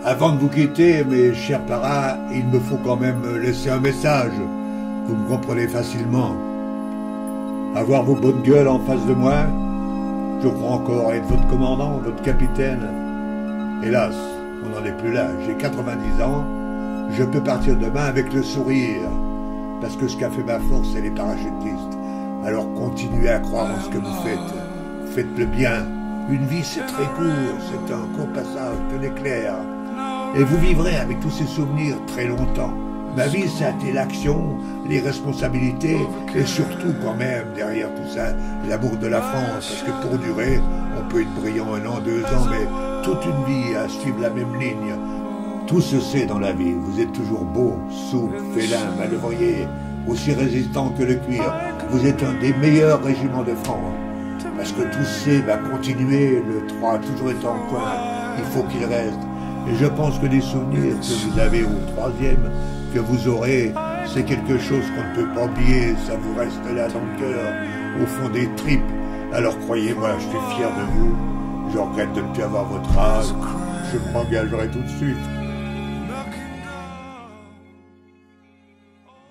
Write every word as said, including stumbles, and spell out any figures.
Avant de vous quitter, mes chers parrains, il me faut quand même laisser un message. Vous me comprenez facilement. Avoir vos bonnes gueules en face de moi, je crois encore être votre commandant, votre capitaine. Hélas, on n'en est plus là. J'ai quatre-vingt-dix ans, je peux partir demain avec le sourire. Parce que ce qu'a fait ma force, c'est les parachutistes. Alors continuez à croire en ce que vous faites. Faites le bien. Une vie, c'est très court, c'est un court passage de l'éclair. Et vous vivrez avec tous ces souvenirs très longtemps. Ma vie, ça a été l'action, les responsabilités, et surtout quand même, derrière tout ça, l'amour de la France. Parce que pour durer, on peut être brillant un an, deux ans, mais toute une vie à suivre la même ligne. Tout se sait dans la vie. Vous êtes toujours beau, souple, félin, manœuvrier, aussi résistant que le cuir. Vous êtes un des meilleurs régiments de France. Parce que tout C va continuer, le trois a toujours été en coin, il faut qu'il reste. Et je pense que les souvenirs que vous avez au troisième, que vous aurez, c'est quelque chose qu'on ne peut pas oublier, ça vous reste là dans le cœur, au fond des tripes. Alors croyez-moi, je suis fier de vous, je regrette de ne plus avoir votre âge, je m'engagerai tout de suite.